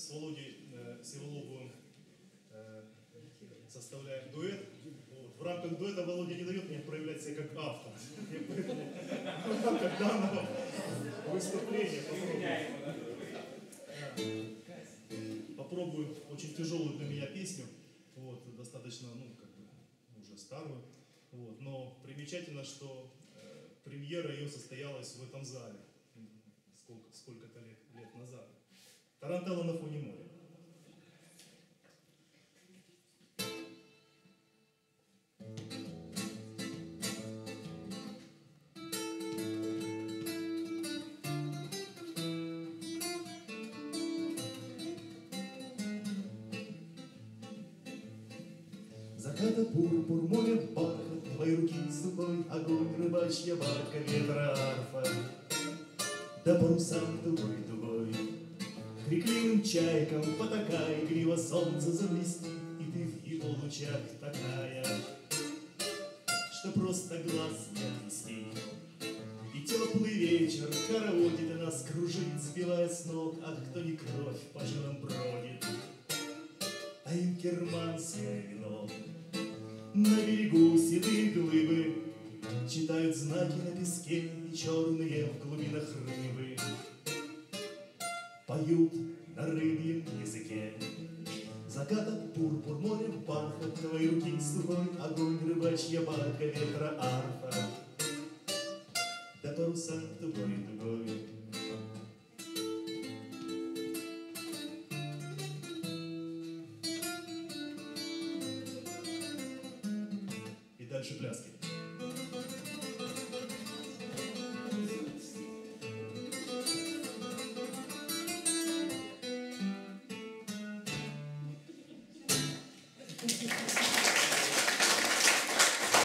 с Володей Сиволовым составляем дуэт. Вот. В рамках дуэта Володя не дает мне проявлять себя как автор. В рамках данного выступления попробую очень тяжелую для меня песню. Вот, достаточно, ну, как бы, уже старую. Вот. Но примечательно, что премьера ее состоялась в этом зале сколько-то лет назад. Тарантелла на фоне моря. Заката пурпур, море, бархат, твои руки сухой огонь, рыбачья барка, ветра, арфа, да паруса тугой-тугой. Крикливым чайкам потакай, игриво солнце заблестит, и ты в его лучах такая, что просто глаз не отвести. И теплый вечер хороводит и нас кружит, сбивая с ног, ах, кто не кровь по жилам бродит, а инкерманское вино. На берегу седые глыбы читают знаки на песке, и черные в глубинах рыбы поют на рыбьем языке. Заката пурпур, море, бархат, твои руки сухой огонь, рыбачья барка, ветра, арфа, да паруса тугой-тугой. Дальше пляски.